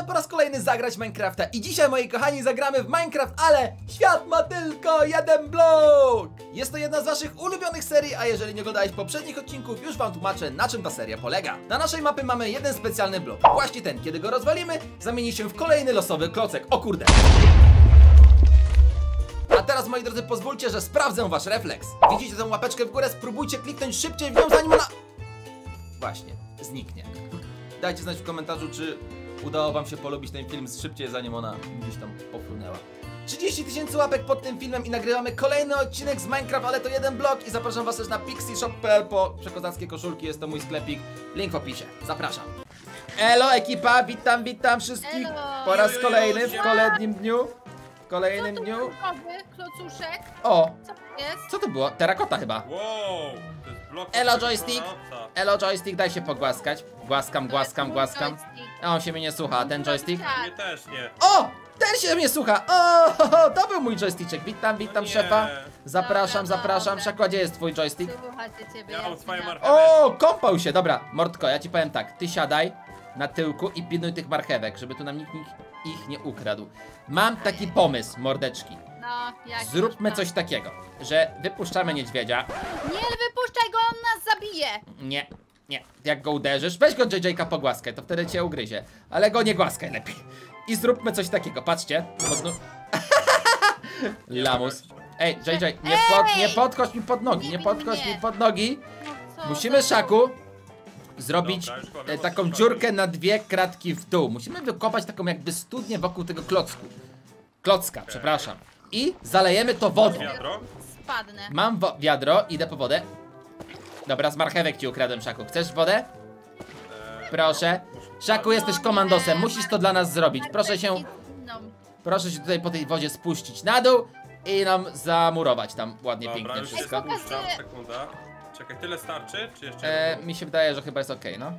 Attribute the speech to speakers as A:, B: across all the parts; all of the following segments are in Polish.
A: Czas po raz kolejny zagrać w Minecrafta i dzisiaj, moi kochani, zagramy w Minecraft, ale świat ma tylko jeden blok! Jest to jedna z waszych ulubionych serii, a jeżeli nie oglądałeś poprzednich odcinków, już wam tłumaczę, na czym ta seria polega. Na naszej mapie mamy jeden specjalny blok. Właśnie ten, kiedy go rozwalimy, zamieni się w kolejny losowy klocek. O kurde! A teraz, moi drodzy, pozwólcie, że sprawdzę wasz refleks. Widzicie tę łapeczkę w górę? Spróbujcie kliknąć szybciej w nią, zanim ona... Właśnie, zniknie. Dajcie znać w komentarzu, czy udało wam się polubić ten film szybciej, zanim ona gdzieś tam pofrunęła. 30 000 łapek pod tym filmem i nagrywamy kolejny odcinek z Minecraft, ale to jeden blok i zapraszam was też na pixieshop.pl po przekozackie koszulki, jest to mój sklepik, link w opisie, zapraszam. Elo ekipa, witam wszystkich.
B: Elo.
A: Po raz kolejny w kolejnym dniu. W kolejnym dniu.
B: Klocuszek.
A: O,
B: Co to jest?
A: co to było? Terakota chyba.
C: Wow, to jest blok.
A: Elo joystick. Elo joystick, daj się pogłaskać. Głaskam. A on się mnie nie słucha, a ten joystick?
C: Mnie też nie.
A: O! Ten się mnie słucha! O! To był mój joysticzek. Witam
C: nie.
A: szefa. Zapraszam.
B: Dobra.
A: Szako, gdzie jest twój joystick?
B: Słuchajcie ciebie.
C: Ja mam swoje
B: widzę.
C: marchewki.
A: O! Kąpał się, dobra. Mordko, ja ci powiem tak. Ty siadaj na tyłku i pilnuj tych marchewek, żeby tu nam nikt ich nie ukradł. Mam taki pomysł, mordeczki.
B: No, jak
A: Zróbmy coś takiego, że wypuszczamy niedźwiedzia.
B: Nie wypuszczaj go, on nas zabije.
A: Nie. Jak go uderzysz, weź go JJ-ka pogłaskaj, to wtedy cię ugryzie. Ale go nie głaskaj lepiej. I zróbmy coś takiego, patrzcie. Lamus. Ej, JJ, nie podchodź mi pod nogi, nie podchodź mi pod nogi.
B: No co
A: Musimy,
B: za-
A: Szaku, zrobić
C: Dobra, już powiem,
A: taką
C: już
A: dziurkę na 2 kratki w dół. Musimy wykopać taką jakby studnię wokół tego klocka, przepraszam. I zalejemy to wodą.
C: Wiadro?
B: Spadnę.
A: Mam wiadro, idę po wodę. Dobra, z marchewek ci ukradłem, Szaku. Chcesz wodę? Proszę. Szaku, jesteś komandosem, musisz to dla nas zrobić. Proszę się tutaj po tej wodzie spuścić na dół i nam zamurować tam ładnie,
C: Dobra,
A: pięknie
C: już się
A: wszystko.
C: spuszczam, sekunda. Czekaj, tyle starczy? Czy jeszcze?
A: Mi się wydaje, że chyba jest okej, no.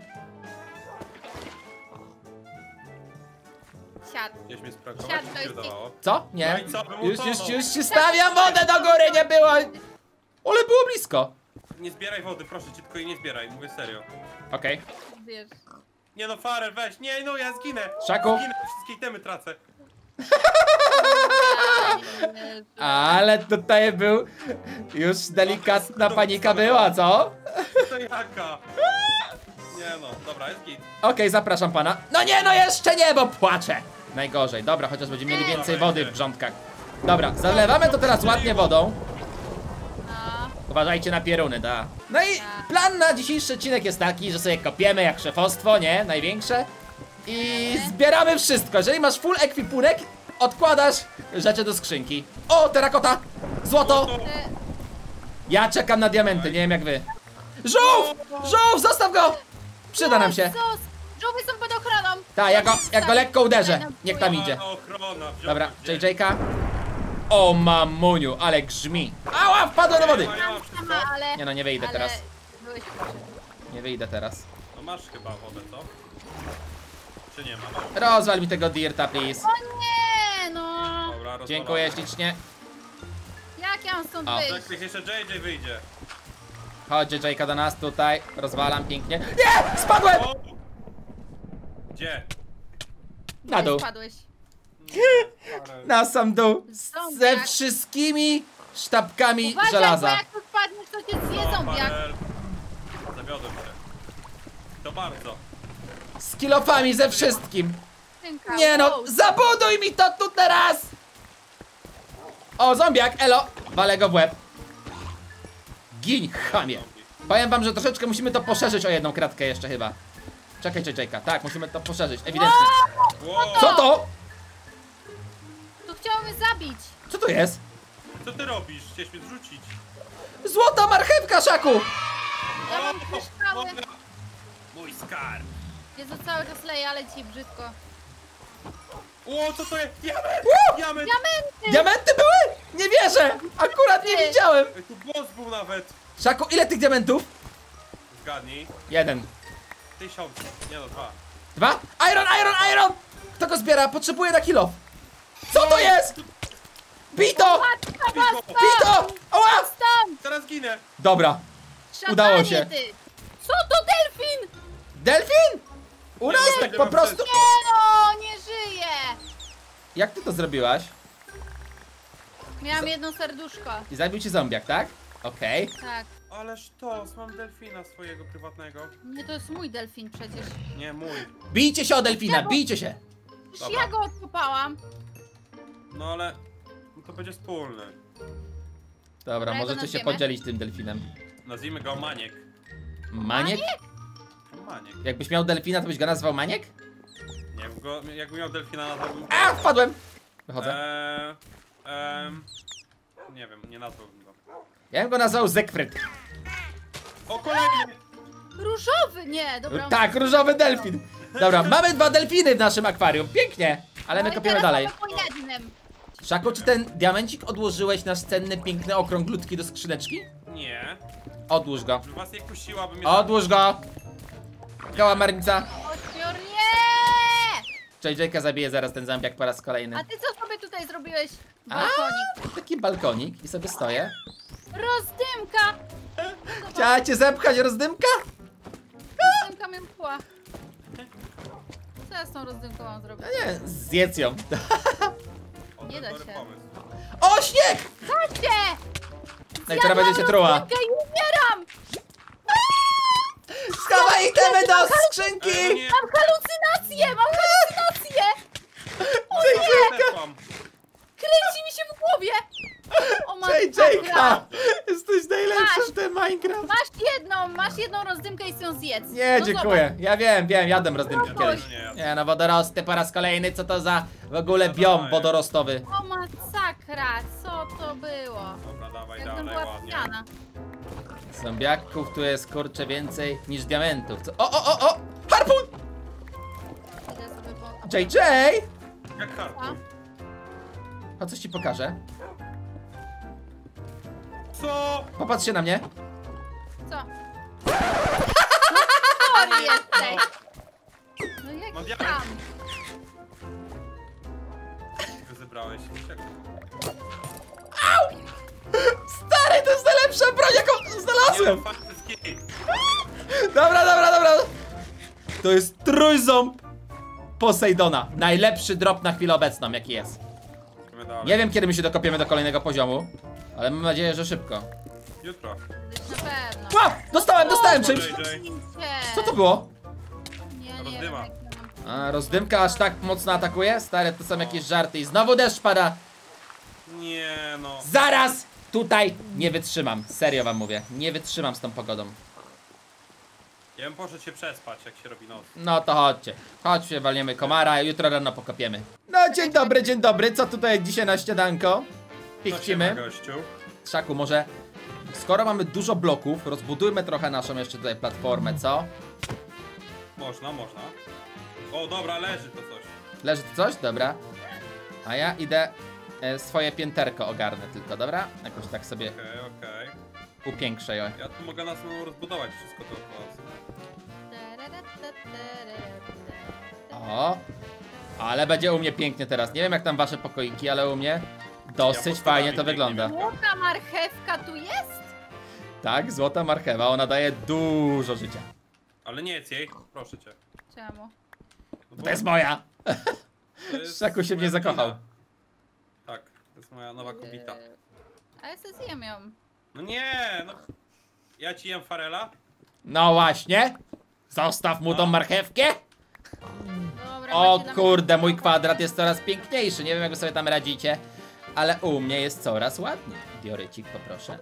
B: Siad.
C: Gdzieś mnie sprakować,
B: Siad,
C: mi
B: to
C: się
B: jest-
C: wydawało.
A: Co? Nie?
C: No i co? Wymutował.
A: Już się stawiam, wodę do góry, nie było! Ale było blisko.
C: Nie zbieraj wody, proszę cię, tylko jej nie zbieraj, mówię serio.
A: Okej.
B: Wiesz.
C: Nie no, Farel, weź, nie no, ja zginę.
A: Szaku.
C: Zginę, wszystkie itemy tracę.
A: Ale tutaj był już delikatna panika była, co?
C: To jaka? Nie no, dobra, jest git.
A: Okej, zapraszam pana. No nie, no jeszcze nie, bo płaczę. Najgorzej. Dobra, chociaż będziemy mieli więcej wody w grządkach. Dobra, zalewamy to teraz ładnie wodą.
B: No.
A: Uważajcie na pieruny, da. No i plan na dzisiejszy odcinek jest taki, że sobie kopiemy jak szefostwo, nie? Największe. I zbieramy wszystko. Jeżeli masz full ekwipunek, odkładasz rzeczy do skrzynki. O, terakota! Złoto! Ja czekam na diamenty, nie wiem jak wy. Żółw! Żółw, zostaw go! Przyda nam się.
B: Żółwy są pod ochroną.
A: Tak, ja go lekko uderzę. Niech tam idzie.
C: Ochrona,
A: Dobra, JJ-ka. O mamuniu, ale grzmi. Ała, wpadłem do wody.
C: Ja mam wszystko.
B: Ale...
A: Nie no, nie wyjdę
B: ale
A: teraz.
B: byłeś
A: Nie wyjdę teraz.
C: No masz chyba wodę, co? Czy nie masz?
A: Rozwal mi tego dirta, please.
B: O nie, no.
C: Dobra, rozwalam.
A: Dziękuję ślicznie.
B: Jak ja mam stąd
A: O.
B: wyjść?
C: Tak, jeszcze JJ wyjdzie.
A: Chodź JJ-ka do nas tutaj. Rozwalam pięknie. Nie! Spadłem!
C: O! Gdzie?
A: Na dół.
B: Spadłeś.
C: Farel.
A: Na sam dół.
B: Zombiak.
A: Ze wszystkimi sztabkami
B: Uważaj, bo
A: żelaza.
B: jak tu spadniesz, to cię zje
C: No,
B: zombiak.
C: Farel. Zawiodłem się. To bardzo.
A: Z kilofami, ze wszystkim.
B: Skrzynka,
A: Nie no,
B: wow.
A: zabuduj mi to tu teraz! O, zombiak, elo! Walę go w łeb. Gin, chamie. Powiem wam, że troszeczkę musimy to poszerzyć o jedną kratkę jeszcze chyba. Czekaj, JJ-ka, tak, musimy to poszerzyć, ewidentnie.
C: Wow.
A: Co to?
B: Tu chciał mnie zabić.
A: Co to jest?
C: Co ty robisz? Chciałeś mnie zrzucić.
A: Złota marchewka, Szaku!
B: Ja mam kryształy.
C: Mój skarb.
B: Jezu, cały czas leje, ale ci brzydko.
C: O, co to jest? Diament! Diament!
B: Diamenty!
A: Diamenty były? Nie wierzę! Akurat nie widziałem!
C: Ej, tu boss był nawet.
A: Szaku, ile tych diamentów?
C: Zgadnij.
A: 1.
C: 1000. Nie no, 2.
A: 2? Iron! Kto go zbiera? Potrzebuję na kilo. Co to jest? Bito!
B: Matka boska!
A: Bito! Oła!
B: Stąd!
C: Teraz ginę.
A: Dobra,
B: Szatanie
A: Udało się.
B: Ty. Co to delfin?
A: delfin? U nas tak po prostu.
B: Nie no, nie
A: Jak ty to zrobiłaś?
B: Miałam jedno serduszko.
A: I zabił cię zombiak, tak? Okej.
B: Tak.
C: Ależ to, mam delfina swojego prywatnego.
B: Nie, to jest mój delfin przecież.
C: Nie, mój.
A: Bijcie się o delfina, bijcie się!
B: Przecież
C: Dobra.
B: ja go odkopałam.
C: No ale to będzie wspólny.
A: Dobra,
B: Którego
A: możecie się
B: nazwiemy?
A: podzielić tym delfinem.
C: Nazwijmy go Maniek.
A: Maniek?
C: Maniek.
A: Jakbyś miał delfina, to byś go nazwał Maniek?
C: Nie, jakbym miał delfina nazwałbym go...
A: A, wpadłem! Wychodzę.
C: Nie wiem, nie nazwałbym go.
A: Ja bym go nazwał Zekfryd.
C: O, kolejny!
B: Różowy! Nie, dobra.
A: Tak, różowy delfin. Dobra, mamy 2 delfiny w naszym akwarium. Pięknie. Ale my
B: No i
A: kopiemy
B: teraz
A: dalej.
B: mamy po jednym.
A: Szaku, czy ten diamencik odłożyłeś nasz cenny, piękny okrąglutki do skrzyneczki?
C: Nie.
A: Odłóż go.
C: Żeby was nie kusiła, by mnie...
A: Odłóż go. Koła marnica.
B: Ośmior, nie!
A: JJ-ka zabije zaraz ten zombiak po raz kolejny.
B: A ty co sobie tutaj zrobiłeś?
A: A?
B: Balkonik.
A: Taki balkonik i sobie stoję.
B: Rozdymka!
A: Chciała cię zepchać, rozdymka?
B: Rozdymka mnie pchła. Co ja z tą rozdymką mam zrobić?
A: No nie, zjedz ją.
C: O,
B: Nie
C: to
B: da
C: dobry
B: się.
C: pomysł.
A: O, śnieg!
B: Chodźcie!
A: No i teraz będzie cię truła.
B: rozdymkę i umieram!
A: Schowaj itemy do
C: Ej,
A: skrzynki!
C: nie,
B: Mam halucynacje! Mam halucynacje!
C: zdechłam.
B: Kręci mi się w głowie! O
A: JJ-ka! Jesteś najlepsza w tym Minecraft.
B: Masz jedną rozdymkę i ją zjedz.
A: Nie,
B: No
A: dziękuję. Ja wiem, jadłem rozdymki
B: No
A: kiedyś. Nie no, wodorosty po raz kolejny, co to za w ogóle biom wodorostowy?
B: Zobacz. O masakra, co to było?
C: Dobra, dawaj
B: Jakbym
C: dalej,
B: była
C: ładnie.
B: pijana.
A: Zombiaków tu jest kurczę więcej niż diamentów. Co? O! Harpun!
B: Idę sobie po...
A: JJ!
C: Jak harpun.
A: O, coś ci pokażę.
C: Co?
A: Popatrz się na mnie.
B: Co? Chory jesteś! No jak
C: Mam
B: tam?
C: Ty zebrałeś.
A: Stary, to jest najlepsza broń, jaką
C: Nie,
A: znalazłem!
C: fajny skin.
A: Dobra. To jest trójząb Posejdona. Najlepszy drop na chwilę obecną, jaki jest.
C: Idziemy dalej.
A: Nie wiem, kiedy my się dokopiemy do kolejnego poziomu, ale mam nadzieję, że szybko.
C: Jutro.
B: Na pewno.
A: A! Dostałem czymś!
C: JJ.
A: Co to było?
B: Nie wiem.
C: Rozdyma.
B: jak ja mam-
A: A, rozdymka aż tak mocno atakuje? Stary, to są jakieś żarty i znowu deszcz pada.
C: Nie no.
A: Zaraz! Tutaj nie wytrzymam, serio wam mówię. Nie wytrzymam z tą pogodą.
C: Ja bym poszedł się przespać, jak się robi noc.
A: No to chodźcie. Chodźcie, walniemy komara, jutro rano pokopiemy. No, dzień dobry. Co tutaj dzisiaj na śniadanko?
C: Co się ma,
A: Pichcimy.
C: gościu?
A: Szaku, może skoro mamy dużo bloków, rozbudujmy trochę naszą jeszcze tutaj platformę, co?
C: Można. O, dobra, leży to coś.
A: Leży tu coś? Dobra. A ja idę swoje pięterko ogarnę tylko, dobra? Jakoś tak sobie
C: Okej.
A: upiększę je.
C: Ja tu mogę nas rozbudować wszystko dookoła.
A: O! Ale będzie u mnie pięknie teraz. Nie wiem jak tam wasze pokoiki, ale u mnie dosyć
C: pod
A: fajnie to
C: schodami
A: wygląda.
C: pięknie
B: Złota marchewka tu jest?
A: Tak, złota marchewa, ona daje dużo życia.
C: Ale nie jedz jej, proszę cię.
B: Czemu?
C: No bo
A: To jest moja!
C: to jest
A: Szaku się w
C: moja
A: nie zakochał.
C: rodzina. Tak, to jest moja nowa kobieta.
B: A ja sobie zjem ją.
C: No nie, no. Ja ci jem farela?
A: No właśnie! Zostaw mu tą marchewkę!
B: Dobra,
A: O
B: macie dla
A: kurde,
B: mnie-
A: mój kwadrat jest coraz piękniejszy. Nie wiem jak wy sobie tam radzicie, ale u mnie jest coraz ładniej. Diorycik, poproszę.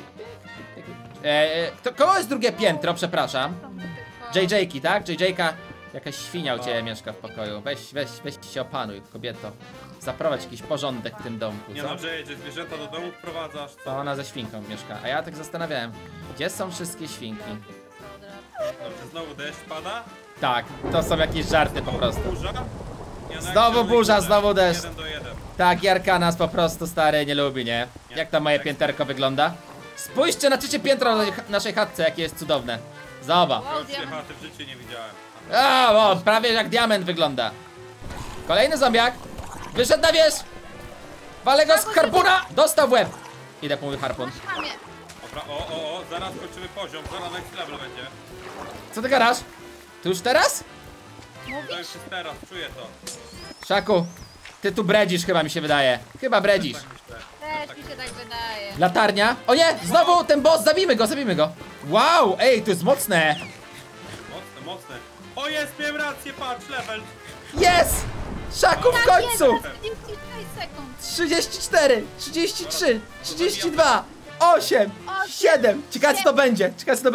A: Kogo jest drugie piętro, przepraszam? JJ-ki, tak? JJ-ka, jakaś świnia u ciebie mieszka w pokoju. Weź się opanuj, kobieto. Zaprowadź jakiś porządek w tym domku,
C: Nie
A: co?
C: no, że zwierzęta do domu wprowadzasz,
A: To
C: co?
A: ona ze świnką mieszka, a ja tak zastanawiałem, gdzie są wszystkie świnki?
C: Dobrze, znowu deszcz pada?
A: Tak, to są jakieś żarty po prostu.
C: Burza? Nie, no,
A: Znowu
C: jak się
A: burza,
C: robi
A: znowu deszcz.
C: 1 do 1.
A: Tak, Jarka nas po prostu stary nie lubi, nie?
C: Nie.
A: Jak tam moje pięterko wygląda? Spójrzcie na trzecie piętro naszej chatce, jakie jest cudowne. Zobacz.
B: Wow,
C: Już
B: diament.
C: chaty w życiu nie widziałem.
A: O, prawie jak diament wygląda. Kolejny zombiak. Wyszedł na wierzch. Walę go z harpuna. Dostał w łeb. Idę po mój harpun.
B: Masz mamie.
C: Dobra, o, zaraz kończymy poziom, zaraz next level będzie.
A: Co ty gadasz? Tu już teraz?
C: To już jest teraz, czuję to.
A: Szaku, Ty tu bredzisz chyba, mi się wydaje. Chyba bredzisz.
C: Tak myślę.
B: Też mi się tak wydaje.
A: Latarnia. O nie, znowu ten boss, zabijmy go. Wow, ej, to jest mocne.
C: Mocne, mocne. O jest, miałem rację, patrz, level.
A: Jest! Szaku w końcu!
B: 36 sekund.
A: 34, 33, 32, 8, 7. Ciekawe co to będzie,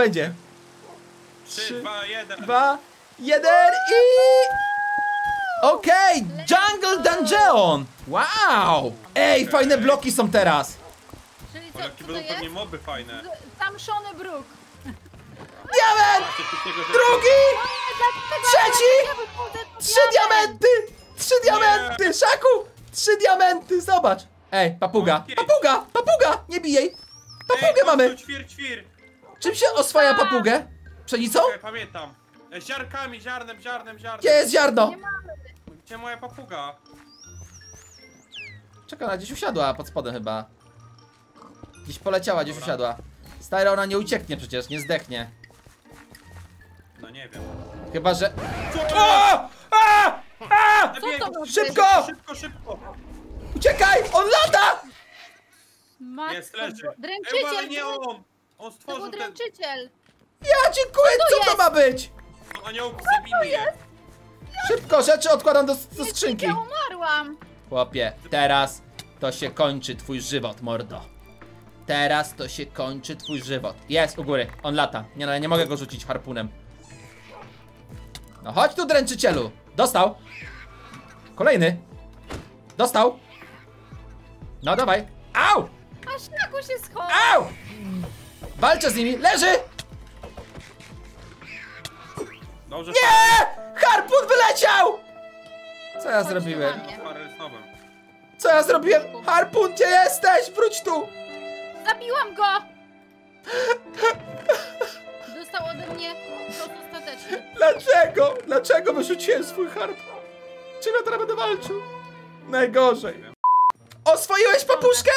C: 3, 2, 1.
A: 2, 1 i... Okej, Jungle Dungeon! Wow! Ej, fajne bloki są teraz.
B: Czyli co,
C: Jakie
B: co to
C: będą pewnie
B: jest?
C: moby fajne.
B: Zamszony bruk.
A: Diament!
C: Patrzcie, tu tego rzeczy-
A: Drugi!
B: Dlatego
A: Trzeci!
B: ja wychodzę, to
A: 3 diamenty! 3 diamenty! Szaku! 3 diamenty, zobacz! Ej, papuga!
C: Okej.
A: Papuga! Nie bij jej! Papugę
C: Ej,
A: mamy!
C: Ćwir.
A: Czym się oswaja papugę? Pszenicą?
C: Okej, pamiętam. Ziarkami, ziarnem.
A: Gdzie jest ziarno?
B: Nie mamy.
C: Gdzie moja papuga?
A: Czekaj, ona gdzieś usiadła pod spodem chyba. Gdzieś poleciała, gdzieś
C: Dobra.
A: usiadła. Stara, ona nie ucieknie przecież, nie zdechnie.
C: No nie wiem.
A: Chyba, że...
C: Co?
A: O! A!
C: Zabiję
B: to
C: go.
B: ma
A: Szybko!
C: Szybko!
A: Uciekaj! On lata!
B: Matko,
C: Jest, leży. ale
B: dręczyciel.
C: nie on! On
B: To był
C: stworzył ten...
B: dręczyciel.
A: Ja dziękuję,
B: Co to
A: co to
B: jest?
A: ma być?
C: Anioł, zabijmy je!
A: Szybko, rzeczy odkładam do skrzynki.
B: Ja umarłam.
A: Chłopie, teraz to się kończy twój żywot, mordo. Teraz to się kończy twój żywot. Jest u góry, on lata. Nie, no, ja nie mogę go rzucić harpunem. No chodź tu, dręczycielu. Dostał. Kolejny. Dostał. No dawaj. Au!
B: A szlaku się schował.
A: Au! Walczę z nimi. Leży!
C: Dobrze,
A: Nie! Harpun wyleciał! Co ja
B: Chodź
A: zrobiłem?
B: do mnie.
C: parę snowem.
A: Co ja zrobiłem? Harpun, gdzie jesteś? Wróć tu!
B: Zabiłam go. Dostał ode mnie cios ostateczny.
A: Dlaczego? Dlaczego wyrzuciłem swój harpun? Czym ja teraz będę walczył? Najgorzej. Oswoiłeś papuszkę?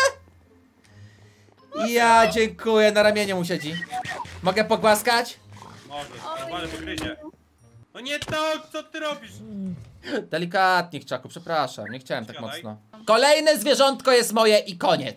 A: Ja dziękuję, na ramieniu mu siedzi. Mogę pogłaskać?
C: Może, normalnie pogryzie. No nie to, co ty robisz?
A: Delikatnie, Czaku, przepraszam, nie chciałem tak
C: Siadaj.
A: mocno. Kolejne zwierzątko jest moje i koniec.